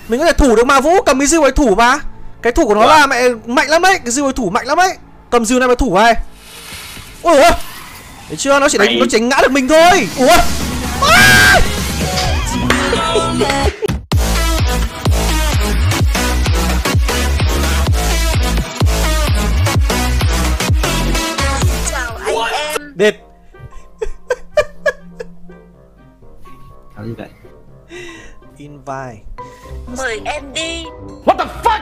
Mình có thể thủ được mà Vũ, cầm cái diêu ấy thủ mà. Cái thủ của nó là mẹ mạnh lắm đấy, cái diêu ấy thủ mạnh lắm đấy. Cầm diêu này mà thủ này. Ôi ôi. Thấy chưa, nó chỉ đánh, nó tránh ngã được mình thôi. Ủa. Chào anh em. Đệt. Sao như vậy? Invite. Mời em đi. What the fuck?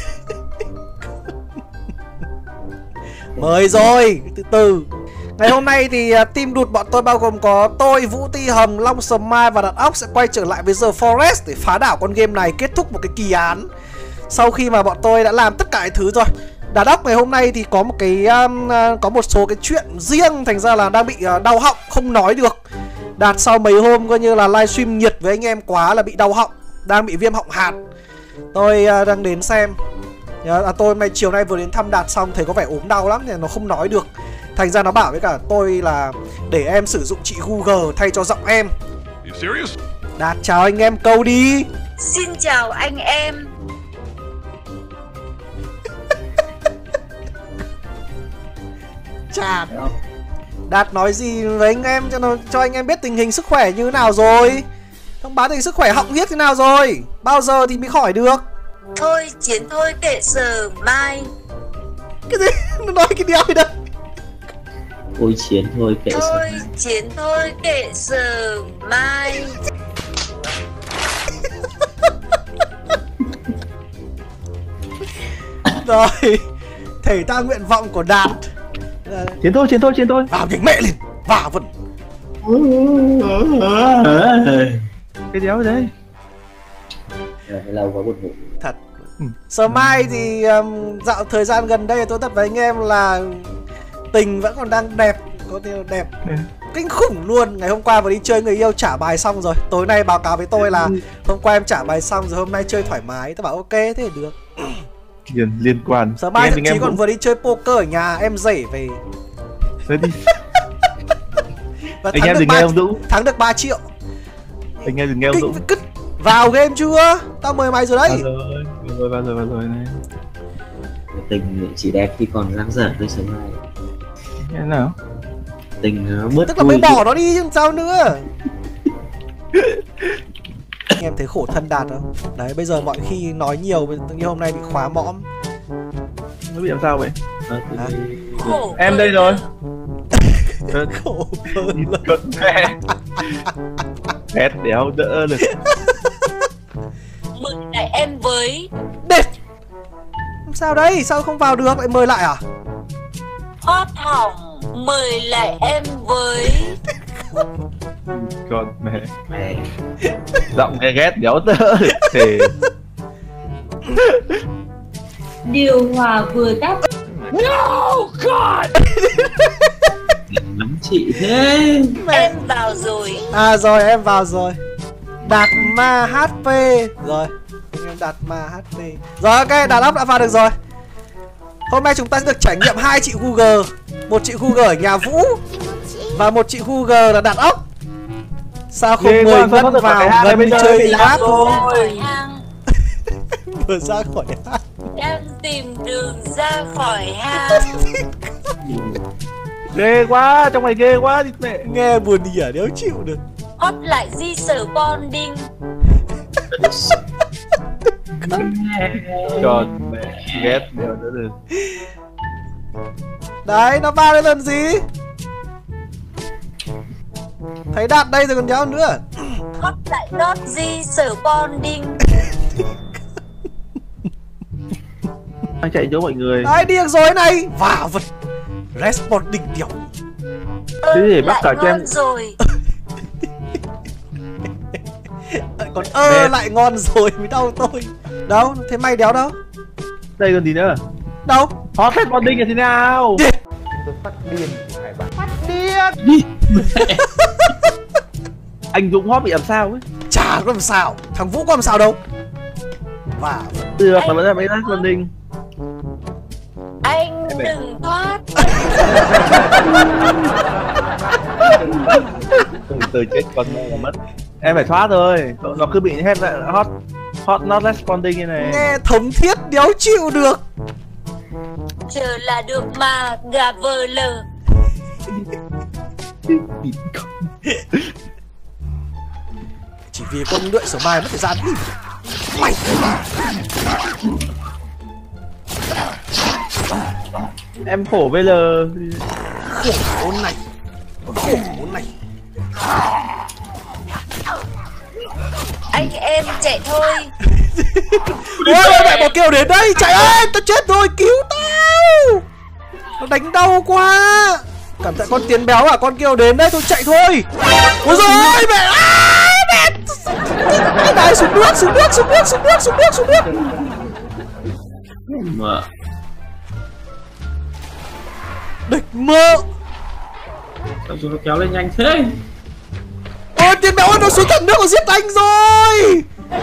Mời rồi, từ từ. Ngày hôm nay thì team đụt bọn tôi bao gồm có tôi, Vũ, Ti Hầm, Long Sầm Mai và Đạt Óc sẽ quay trở lại với The Forest để phá đảo con game này, kết thúc một cái kỳ án. Sau khi mà bọn tôi đã làm tất cả những thứ rồi. Đạt Óc ngày hôm nay thì có một cái có một số cái chuyện riêng, thành ra là đang bị đau họng, không nói được. Đạt sau mấy hôm coi như là livestream nhiệt với anh em quá là bị đau họng, đang bị viêm họng hạt. Tôi đang đến xem. Tôi chiều nay vừa đến thăm Đạt xong thấy có vẻ ốm đau lắm nên nó không nói được. Thành ra nó bảo với cả tôi là để em sử dụng chị Google thay cho giọng em. Đạt chào anh em câu đi. Xin chào anh em. Chà. Đạt nói gì với anh em cho anh em biết tình hình sức khỏe như thế nào rồi. Thông báo tình hình sức khỏe họng huyết thế nào rồi. Bao giờ thì mới khỏi được. Thôi chiến thôi kệ giờ mai. Cái gì? Nó nói cái đéo đây. Ôi chiến thôi kệ giờ Thôi mai. chiến thôi kệ giờ mai. Rồi. Thể ta nguyện vọng của Đạt. Chiến thôi. Vào cái mẹ lên. Vào vẫn. Cái đéo đấy. Lâu quá buồn ngủ. Thật. Sớm mai thì dạo thời gian gần đây tôi thật với anh em là tình vẫn còn đang đẹp, có điều đẹp kinh khủng luôn. Ngày hôm qua vừa đi chơi người yêu trả bài xong rồi. Tối nay báo cáo với tôi là hôm qua em trả bài xong rồi, hôm nay chơi thoải mái. Tôi bảo ok thế thì được. Liên quan. Sớm mai thậm chí còn vừa đi chơi poker ở nhà em rể về. Và anh em đừng nghe ông Dũng. Thắng được 3 triệu. Anh em đừng nghe ông Dũng. Vào game chưa? Tao mời mày rồi đấy. Vào rồi này. Tình chỉ đẹp khi còn dang dở thôi sớm mai. Thế nào? Tình bớt. Tức là mới bỏ nó đi chứ sao nữa. Anh em thấy khổ thân Đạt không? Đấy bây giờ mọi khi nói nhiều, tự nhiên hôm nay bị khóa mõm. Nó bị làm sao vậy? Khổ Em đây rồi. Khổ hơn. Con mẹ. Hét đéo đỡ được. Mời lại em với. Đệt. Sao đấy? Sao không vào được lại mời lại à? Hot hỏng. Mời lại em với. Con mẹ. Giọng nghe ghét đéo đỡ được thì. Điều hòa vừa tắt. No God. Lắm chị thế. Em vào rồi. À rồi em vào rồi. Đạt ma HP. Rồi anh em Đạt ma HP. Rồi ok, Đạt Óc đã vào được rồi. Hôm nay chúng ta sẽ được trải nghiệm 2 chị Google. Một chị Google ở nhà Vũ và một chị Google là Đạt Óc. Sao không mời Ngân vào, Ngân đi chơi đi hát thôi. Vừa ra khỏi hát. Đang tìm đường ra khỏi hang. Ghê quá, trong này ghê quá đi mẹ. Nghe buồn đỉa đéo chịu được. Hot lại di sở bonding. Còn mẹ ghét đéo đỡ được. Đấy, nó vào đây lần gì? Thấy Đạt đây rồi còn đéo nữa. Hot lại đốt di sở bonding. Anh chạy chỗ mọi người. Đấy, đi được rồi này. Vào vật. Respawn đỉnh tiểu. Thế để bắt cả cho em. Rồi. Còn lại ngon rồi mới đau tôi. Đâu, thế mày đéo đâu? Đây còn gì nữa? Đâu? Hot hết bonding là thế nào? Tôi phát điên của hai bạn. Phát điên. Anh Dũng hot bị làm sao ấy? Chả có làm sao. Thằng Vũ có làm sao đâu. Và được mà vẫn là mấy lát bonding. Anh đừng thoát. Từ chết con mẹ là mất. Em phải thoát rồi. Nó cứ bị hết lại hot hot not responding như này. Nghe thống thiết đéo chịu được. Chờ là được mà gà vờ lờ. Chỉ vì con lưỡi sở mai mất thời gian đi. Mày Em khổ bây giờ. khổ này. Khổ này. Anh em chạy thôi. Ôi mẹ bỏ kêu đến đây. Chạy ơi tao chết rồi. Cứu tao. Nó đánh đau quá. Cảm tạ con tiến béo à. Con kêu đến đây tôi chạy thôi. Ôi giời ơi mẹ. Mẹ. Này xuống nước. Mờ. Địch mơ. Sao chúng nó kéo lên nhanh thế? Ôi tiến béo ơi nó xuống tận nước và giết anh rồi.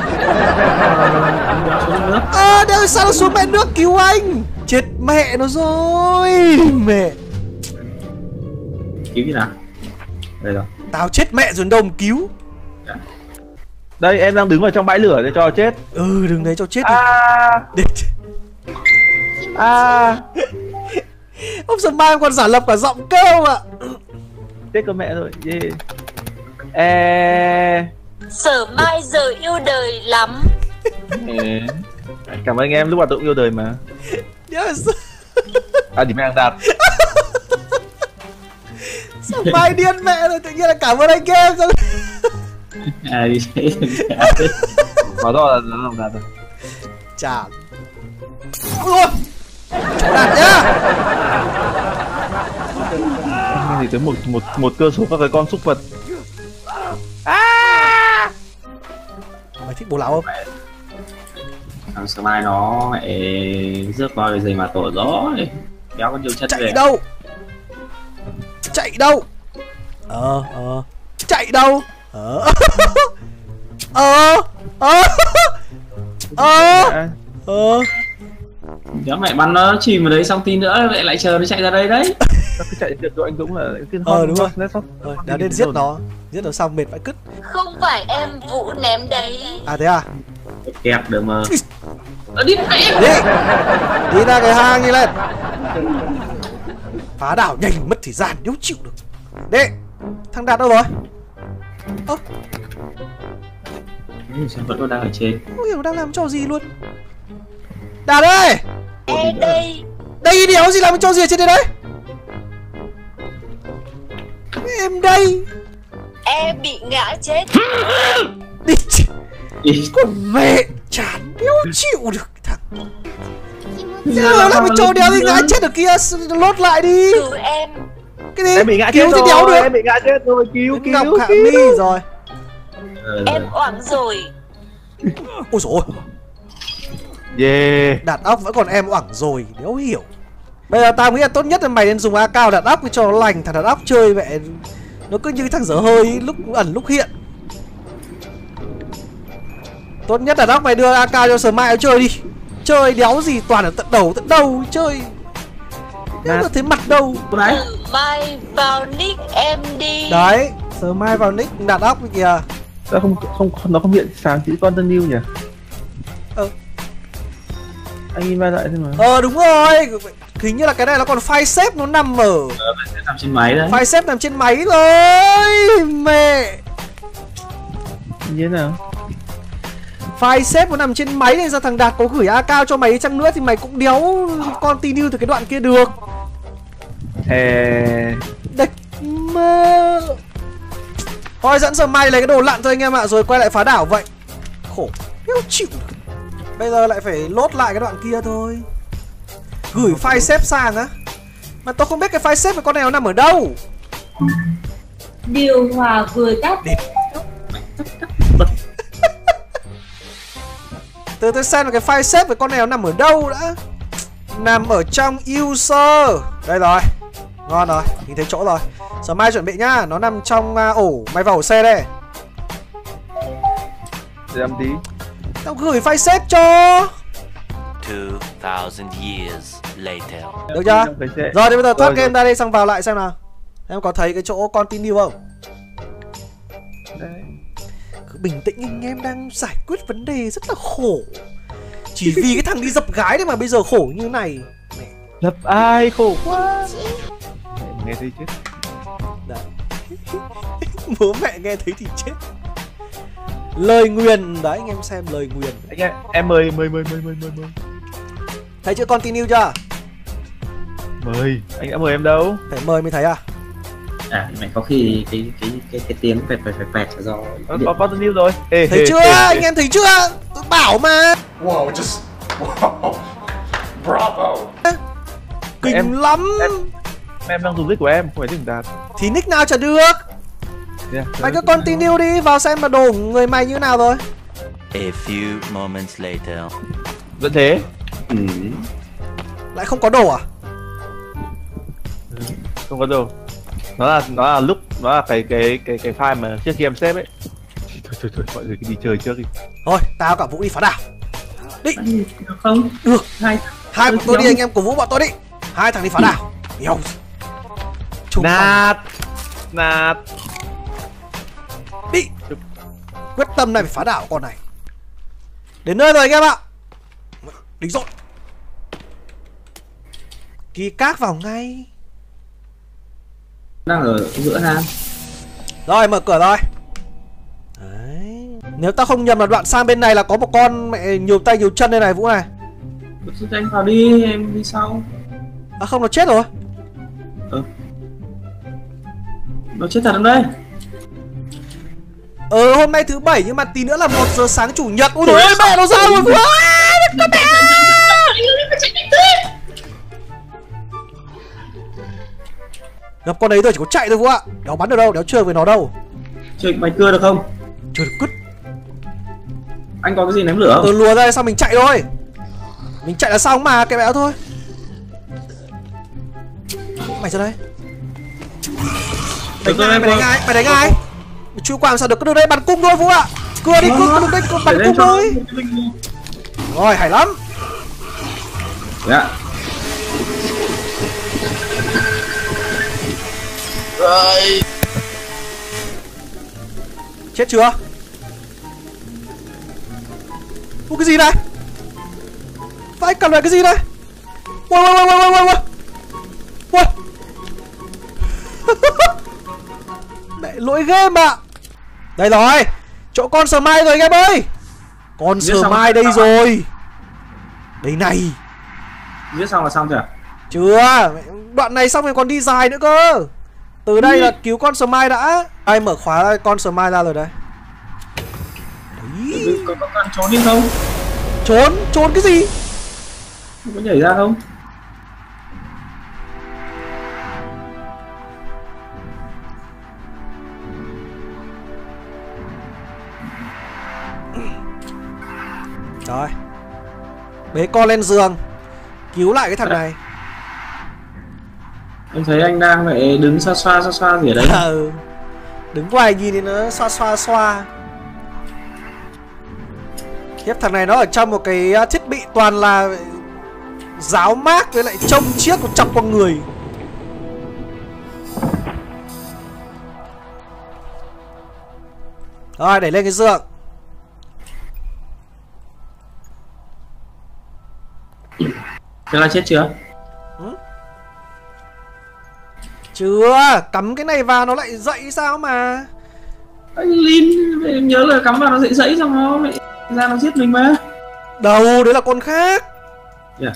Kéo xuống nước. Đâu sao nó xuống mẹ nước cứu anh. Chết mẹ nó rồi. Mẹ. Cứu gì nào? Đây rồi. Tao chết mẹ rồi đâu mà cứu. Đây em đang đứng vào trong bãi lửa để cho chết. Đừng đấy cho chết đi. Ông Sơn Mai còn giả lập cả giọng kêu ạ. Chết con mẹ rồi. Sở Mai giờ yêu đời lắm. Cảm ơn em lúc nào tôi cũng yêu đời mà. Yes. Thì mẹ đang đạt. Sơn Mai điên mẹ rồi tự nhiên là cảm ơn anh em rồi. Đi thế. Có rõ là nó làm đạt rồi. Chà. Ôi chỗ đạt nhá. Thì tới một cơ số các cái con súc vật. Mày thích bố lão không? Thằng Sơ Mai nó mẹ rước vào cái gì mà tổ rồi. Béo có nhiều chất về. Chạy đâu? Chạy đâu? Chạy đâu? Béo mẹ bắn nó chìm ở đấy xong tí nữa vậy lại chờ nó chạy ra đây đấy. Sao cứ chạy được đội anh Dũng là cái đúng rồi. Đã nên giết nó xong mệt vãi cứt. Không phải em Vũ ném đấy. À thế à? Kẹp được mà. Đi mẹ. Đi ra cái hang đi lên. Phá đảo nhanh mất thời gian nếu chịu được. Đi. Thằng Đạt đâu rồi? Sao vẫn còn đang ở trên? Không hiểu đang làm trò gì luôn. Đạt ơi. Đây. Đây đéo gì làm trò gì ở trên đây đấy? Em đây. Em bị ngã chết. Đi. Con mẹ chán đéo chịu được thằng. Giờ lại một trò đéo gì ngã chết được kia. Lốt lại đi. Cứu em. Cái gì? Em bị ngã cứu chết thì đéo được. Em bị ngã chết rồi. Cứu. Ngọc Hạ Mi rồi. Em oảng rồi. Ôi dồi ôi. Đạt óc vẫn còn em oảng rồi. Đéo hiểu. Bây giờ tao nghĩ là tốt nhất là mày nên dùng AK đạt óc cho nó lành. Thằng đạt óc chơi mẹ nó cứ như thằng dở hơi lúc ẩn lúc hiện. Tốt nhất đạt óc mày đưa AK cho Sờ Mai chơi đi. Chơi đéo gì toàn ở tận đầu chơi. Đéo có thấy mặt đâu. Đấy. Sờ Mai vào nick em đi. Đấy, Sờ Mai vào nick đạt óc kìa. Sao nó không hiện sáng chữ con tân new nhỉ? Anh in ra lại thế mà. Đúng rồi. Hình như là cái này nó còn file save nó nằm ở nằm trên máy đấy. File save nằm trên máy rồi. Mẹ. Như thế nào? File save nó nằm trên máy này. Sao thằng Đạt có gửi AK cho mày chăng nữa thì mày cũng đéo continue từ cái đoạn kia được. Địch mơ. Thôi dẫn Sờ Mai lấy cái đồ lặn thôi anh em ạ. Rồi quay lại phá đảo vậy. Khổ đéo chịu. Bây giờ lại phải lốt lại cái đoạn kia thôi. Gửi file save sang á. Mà tôi không biết cái file save của con này nó nằm ở đâu. Điều hòa vừa tắt. Từ tôi xem là cái file save của con này nó nằm ở đâu đã. Nằm ở trong user. Đây rồi. Ngon rồi, nhìn thấy chỗ rồi. Sờ Mai chuẩn bị nhá. Nó nằm trong ổ. Mày vào ổ xe đây. Để làm tí. Tao gửi file save cho. 2000 years later. Được chưa? Rồi thì bây giờ thoát game ra đây xong vào lại xem nào. Em có thấy cái chỗ continue không? Đấy. Cứ bình tĩnh, anh em đang giải quyết vấn đề rất là khổ. Chỉ vì cái thằng đi dập gái đấy mà bây giờ khổ như này. Dập ai khổ quá. Nghe thấy chết. Đấy. Bố mẹ nghe thấy thì chết. Lời nguyền đấy, anh em xem lời nguyền. Anh em mời. Thấy chưa, continue chưa? Mời, anh đã mời em đâu? Phải mời mới thấy à? À mày có khi cái tiếng pẹt do Continue rồi. Thấy chưa? Anh em thấy chưa? Tôi bảo mà. Wow, just wow. Bravo. Kinh lắm. Em đang dùng nick của em, không phải nick Đạt. Thì nick nào chả được. Mày cứ continue đi, vào xem mà đồ của người mày như nào rồi. A few moments later. Vẫn thế. Lại không có đồ à? Không có đồ. Nó là cái file mà trước khi em xếp ấy. Thôi mọi người cứ đi chơi trước đi. Thôi, tao cả Vũ đi phá đảo. Đi. Không. Được. Hai bọn tôi đi, nhóm. anh em cổ Vũ bọn tôi đi. Hai thằng đi phá đảo. Hiểu. Nạt. Đi. Quyết tâm này phải phá đảo con này. Đến nơi rồi anh em ạ. Đính rồi. Ký cát vào ngay. Đang ở giữa hang. Rồi mở cửa rồi. Đấy. Nếu tao không nhầm là đoạn sang bên này là có một con mẹ nhiều tay nhiều chân đây này Vũ này. Anh vào đi, em đi sau. À không, nó chết rồi. Nó chết thật ở đây. Hôm nay thứ bảy nhưng mà tí nữa là 1 giờ sáng chủ nhật. Ui dồi ôi, mẹ nó sao rồi Vũ ơi. Gặp con đấy rồi chỉ có chạy thôi Vũ ạ. Đéo bắn được đâu, đéo chơi với nó đâu. Chơi bánh cưa được không? Chơi được cứt. Anh có cái gì ném lửa không? Lùa ra sao mình chạy thôi. Mình chạy là xong mà, cái béo thôi. Mày ra đây. Mày đánh ai? Mày đánh ai? Mày chui qua làm sao được, cứ được đây bắn cung thôi Vũ ạ. Cưa đi, cưa được đây, bắn cung thôi. Rồi, hay lắm. Dạ. Rồi. Chết chưa? Ủa cái gì này? Phải cầm lại cái gì này? Wow. Mẹ lỗi game ạ. Đây rồi. Chỗ con sờ mai rồi game ơi. Con sờ mai đây rồi. Đây này. Giết xong là xong chưa? Chưa. Đoạn này xong rồi còn đi dài nữa cơ. Từ đây là cứu con sờ mai đã. Ai mở khóa con sờ mai ra rồi đây. Đấy. Có con trốn đi không? Trốn cái gì? Có nhảy ra không? Rồi. Bế con lên giường. Cứu lại cái thằng này. Em thấy anh đang phải đứng xoa gì ở đấy. Đứng ngoài nhìn thì nó xoa. Khiếp, thằng này nó ở trong một cái thiết bị toàn là giáo mác với lại trông chiếc của chọc con người. Rồi, đẩy lên cái giường. Thế là chết chưa? Chưa, cắm cái này vào nó lại dậy sao mà. Anh Linh, em nhớ là cắm vào nó dậy xong nó lại ra nó giết mình mà. Đâu, đấy là con khác. Yeah.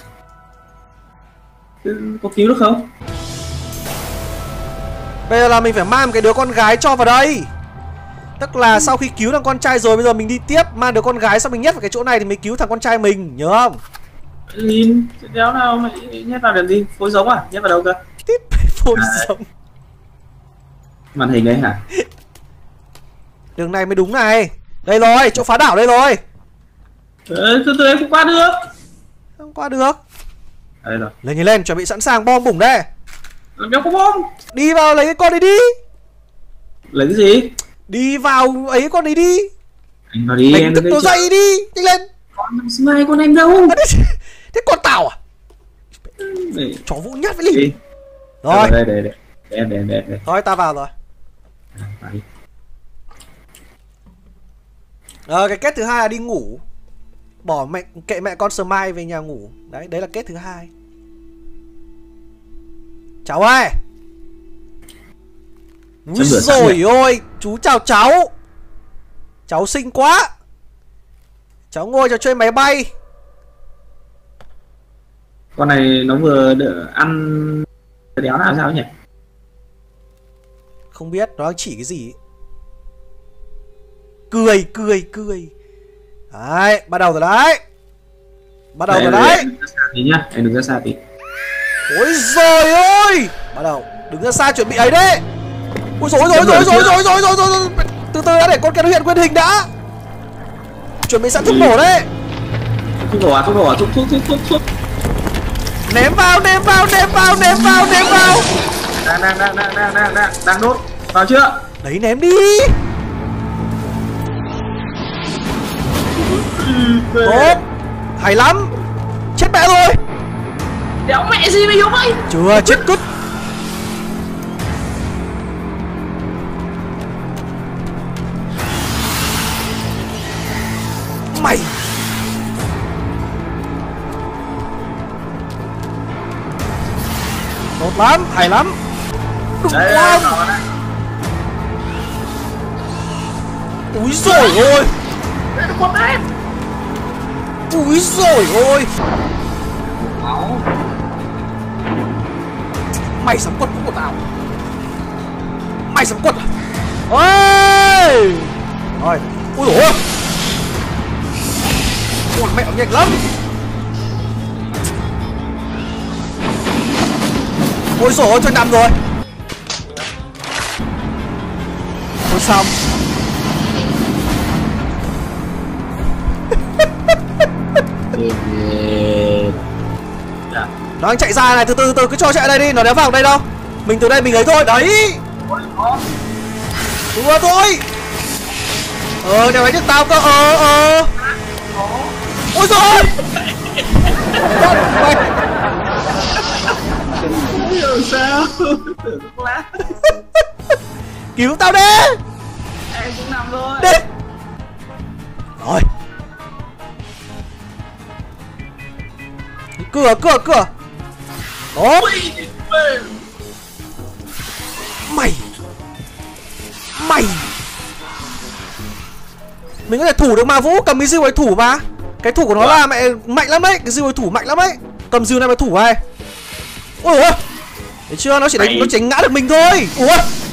Có cứu được không? Bây giờ là mình phải mang cái đứa con gái cho vào đây. Tức là sau khi cứu thằng con trai rồi, bây giờ mình đi tiếp mang đứa con gái xong mình nhét vào cái chỗ này thì mới cứu thằng con trai mình, nhớ không? Linh, đéo nào mày nhét vào điểm gì? Phối giống à? Nhét vào đâu cơ? Tiếp phối giống. Màn hình đấy hả? Đường này mới đúng này. Đây rồi, chỗ phá đảo đây rồi. Từ em không qua được. Không qua được. Đây rồi. Lên, chuẩn bị sẵn sàng bom bủng đây. Đéo có bom. Đi vào lấy cái con đấy đi. Lấy cái gì? Đi vào ấy con đấy đi. Anh vào đi. Đánh thức nó dậy đi, nhanh lên. Con Smile con em đâu? Thế con tao à? Chó Vũ nhát với Linh. Rồi. Đây. Em. Thôi ta vào rồi. Đi. Cái kết thứ hai là đi ngủ. Bỏ mẹ kệ mẹ con Smile về nhà ngủ. Đấy, đấy là kết thứ hai. Cháu ơi. Úi dồi ôi, chú chào cháu. Cháu xinh quá. Cháu ngồi cho chơi máy bay. Con này nó vừa đỡ ăn đéo nào sao nhỉ? Không biết nó đang chỉ cái gì ấy. Cười cười cười. Đấy, bắt đầu rồi đấy. Bắt đầu rồi đấy. Đừng ra xa tí nhá, em đừng ra xa tí. Ôi giời ơi. Bắt đầu, đứng ra xa chuẩn bị ấy đấy. Ôi dồi ôi. Từ từ đã, để con kia nó hiện nguyên hình đã. Chuẩn bị sẵn thuốc nổ đấy. Thuốc nổ à, thuốc. Ném vào. Đang đốt. Vào chưa? Đấy, ném đi. Tốt. Hay lắm. Chết mẹ rồi. Đéo mẹ gì mày Hiếu ơi. Chưa, chết cứt. Mày. Tốt lắm, hay lắm. Đúng không? Úi dồi ôi. Úi dồi ôi. Mày sắm quật của tao. Mày sắm quật à? Ôi. Rồi. Ui dồi ôi. Ôi mẹ nhanh lắm. Ôi dồi ôi, thôi nằm rồi. Thôi xong. Nó đang chạy ra này, từ từ cứ cho chạy đây đi, nó đéo vào đây đâu. Mình từ đây mình ấy thôi, đấy. Đúng rồi thôi. Đéo đánh được tao cơ, Ôi giời. Sao? Cứu tao đi. Em cũng nằm rồi. Đi. Rồi. Cửa. Đó. Mày. Mình có thể thủ được mà Vũ, cầm cái diêu ấy thủ mà. Cái thủ của nó là mẹ mạnh lắm đấy, cái diêu ấy thủ mạnh lắm đấy. Cầm diêu này mà thủ này. Ôi ôi. Thấy chưa, nó chỉ đánh, nó tránh ngã được mình thôi. Ủa.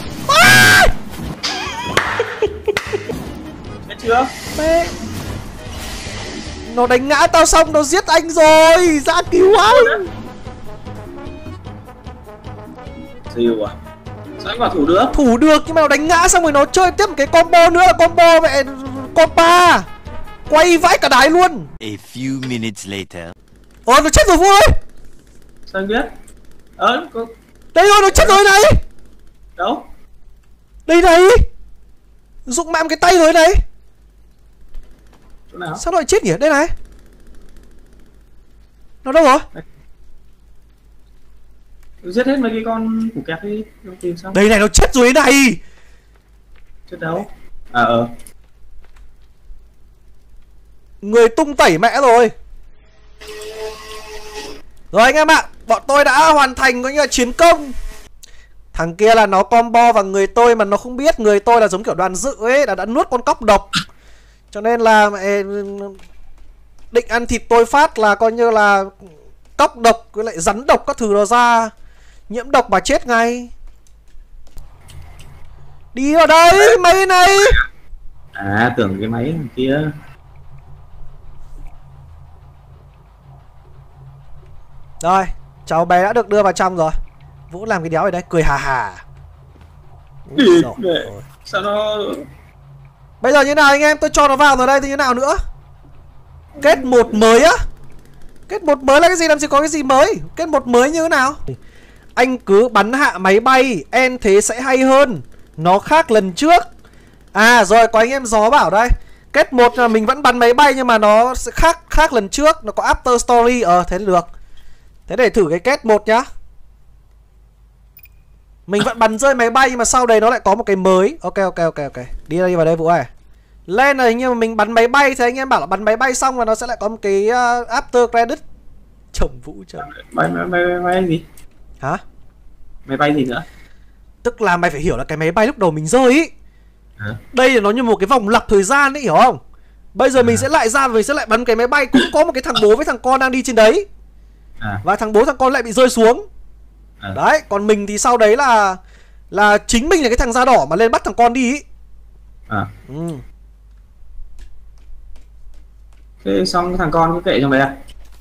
Biết chưa? Mẹ. Nó đánh ngã tao xong nó giết anh rồi. Ra cứu anh. Diêu à? Sao anh bảo thủ được? Thủ được nhưng mà nó đánh ngã xong rồi nó chơi tiếp một cái combo nữa là combo mẹ compa. Quay vãi cả đái luôn. A few minutes later. Nó chết rồi Vũ ơi. Sao anh biết? Có... Đây rồi, nó chết rồi này. Đâu? Đây này. Dụng mạng cái tay rồi này. Chỗ nào? Sao nó lại chết nhỉ? Đây này. Nó đâu rồi? Giết hết mấy cái con củ kẹp đi, tìm xong. Đây này, nó chết rồi này. Chết đâu? Người tung tẩy mẹ rồi. Rồi anh em ạ, bọn tôi đã hoàn thành coi như là chiến công. Thằng kia là nó combo vào người tôi mà nó không biết người tôi là giống kiểu đoàn dự ấy, đã nuốt con cóc độc. Cho nên là mẹ định ăn thịt tôi phát là coi như là cóc độc với lại rắn độc các thứ đó ra. Nhiễm độc mà chết ngay. Đi vào đây mấy này. Tưởng cái máy kia. Rồi, cháu bé đã được đưa vào trong rồi. Vũ làm cái đéo ở đây, cười hà hà. Sao nó... Bây giờ như nào anh em, tôi cho nó vào rồi đây thì như nào nữa? Kết một mới á? Kết một mới là cái gì, làm gì có cái gì mới? Kết một mới như thế nào? Anh cứ bắn hạ máy bay, en thế sẽ hay hơn. Nó khác lần trước. Rồi có anh em gió bảo đây. Kết một là mình vẫn bắn máy bay nhưng mà nó sẽ khác lần trước. Nó có after story, thế được. Thế để thử cái kết một nhá. Mình vẫn bắn rơi máy bay nhưng mà sau đấy nó lại có một cái mới. Ok. Đi vào đây Vũ ơi. Lên này nhưng mà mình bắn máy bay thì anh em bảo là bắn máy bay xong là nó sẽ lại có một cái after credit. Chồng Vũ chồng. Máy gì? Hả? Máy bay gì nữa? Tức là mày phải hiểu là cái máy bay lúc đầu mình rơi ý. Hả? Đây là nó như một cái vòng lặp thời gian ấy, hiểu không? Bây giờ mình sẽ lại ra và mình sẽ lại bắn cái máy bay. Cũng có một cái thằng bố với thằng con đang đi trên đấy. Và thằng bố thằng con lại bị rơi xuống. Đấy, còn mình thì sau đấy là chính mình là cái thằng da đỏ mà lên bắt thằng con đi ý. Thế xong thằng con cứ kệ trong đấy à?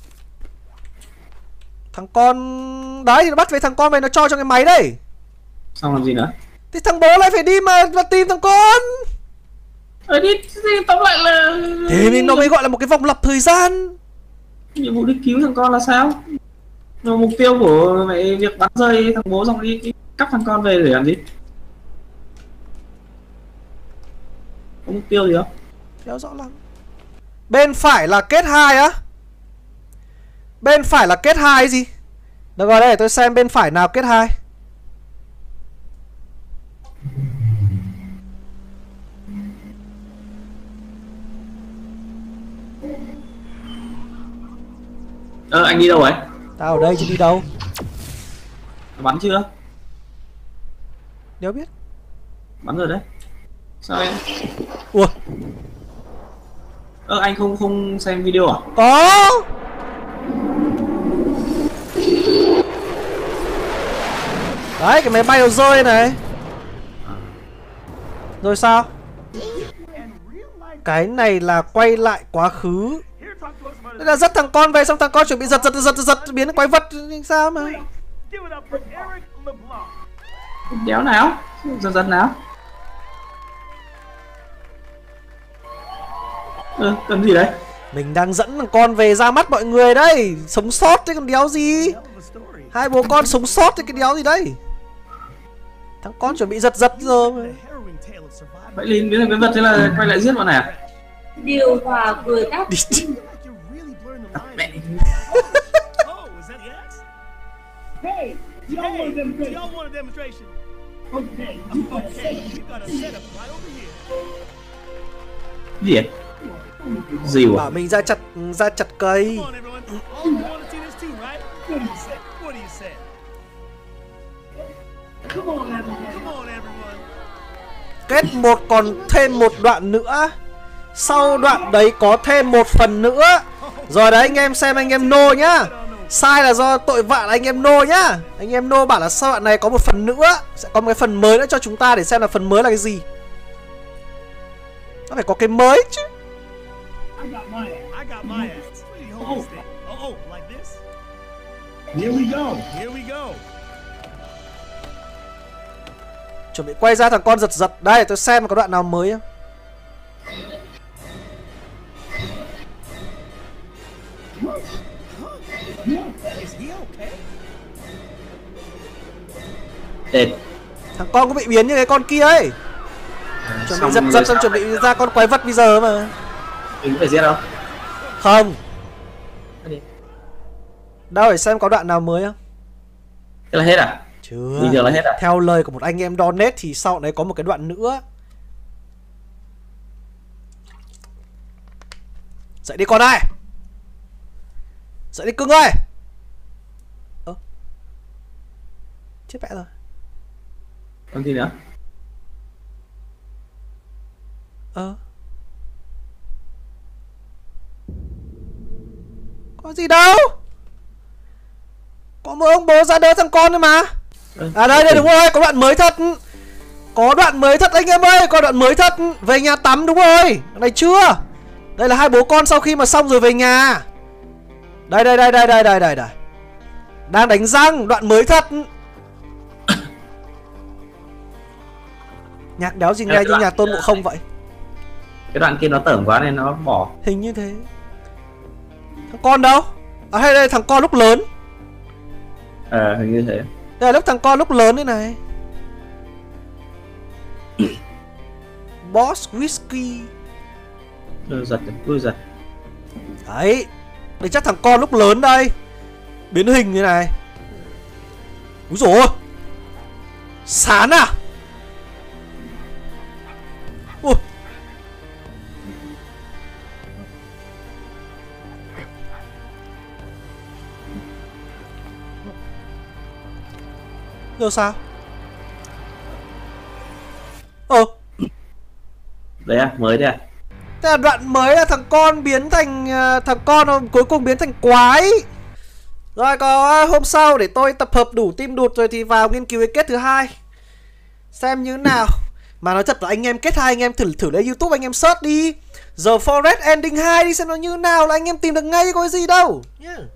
Thằng con đấy thì nó bắt về thằng con này, nó cho trong cái máy đây. Xong làm gì nữa? Thì thằng bố lại phải đi mà tìm thằng con. Đi tóm lại là thế nên nó mới gọi là một cái vòng lặp thời gian. Nhiệm vụ đi cứu thằng con là sao? Mà mục tiêu của mày việc bắn rơi thằng bố xong đi cắp thằng con về để làm gì? Có mục tiêu gì không? Theo rõ lắm. Bên phải là kết 2 á? Bên phải là kết 2 gì? Được rồi, đây để tôi xem bên phải nào kết 2. Anh đi đâu ấy? Tao ở đây chứ đi đâu. Bắn chưa? Đéo biết. Bắn rồi đấy. Sao em? Ủa? Anh không xem video à? Có. Đấy, cái máy bay nó rơi này. Rồi sao? Cái này là quay lại quá khứ. Đây là dắt thằng con về xong thằng con chuẩn bị giật biến quái vật sao mà. Đéo nào? Giật nào? Cần gì đấy? Mình đang dẫn thằng con về ra mắt mọi người đấy. Sống sót chứ còn đéo gì. Hai bố con sống sót thì cái đéo gì đây. Thằng con chuẩn bị giật rồi mà. Vậy Linh biến thành quái vật thế là quay lại giết bọn này à? Điều hòa vừa tắt. Mẹ. Hey, y'all want a demonstration? Okay, you got a setup right over here. Gì vậy? Dìu à? Bảo mình ra chặt cây. Kết một còn thêm một đoạn nữa. Sau đoạn đấy có thêm một phần nữa. Rồi đấy anh em xem anh em nô nhá. Sai là do tội vạ là anh em nô nhá. Anh em nô bảo là sau đoạn này có một phần nữa. Sẽ có một cái phần mới nữa cho chúng ta để xem là phần mới là cái gì. Nó phải có cái mới chứ. Chuẩn bị quay ra thằng con giật. Đây tôi xem có đoạn nào mới không. Thằng con có bị biến như cái con kia ấy. Chuẩn bị giật xong chuẩn bị ra con quái vật bây giờ mà. Mình phải giết đâu? Không. Đâu để xem có đoạn nào mới không. Thế là hết à? Chưa. Bây giờ là hết à? Theo lời của một anh em donate thì sau đấy có một cái đoạn nữa. Dậy đi con ơi. Dậy đi cưng ơi. Chết mẹ rồi. Còn gì nữa? Có gì đâu. Có một ông bố ra đỡ thằng con thôi mà. À đây đúng rồi, có đoạn mới thật. Có đoạn mới thật anh em ơi, có đoạn mới thật. Về nhà tắm đúng rồi. Này chưa. Đây là hai bố con sau khi mà xong rồi về nhà. Đây. Đang đánh răng, đoạn mới thật. Nhạc đéo gì nghe như nhà Tôn Ngộ Không vậy. Cái đoạn kia nó tởm quá nên nó bỏ. Hình như thế. Thằng con đâu? À hay đây thằng con lúc lớn. Hình như thế. Đây là lúc thằng con lúc lớn đây này. Boss Whisky. Giật. Đấy. Đây chắc thằng con lúc lớn đây. Biến hình như này. Úi dồi ôi. Sán à. Ui. Rồi sao? Đấy à, mới đấy à? Thế là đoạn mới là thằng con biến thành thằng con cuối cùng biến thành quái. Rồi có hôm sau để tôi tập hợp đủ team đụt rồi thì vào nghiên cứu cái kết thứ hai xem như nào. Mà nói thật là anh em kết hai anh em thử lên YouTube anh em search đi The Forest Ending 2 đi xem nó như nào là anh em tìm được ngay có gì đâu.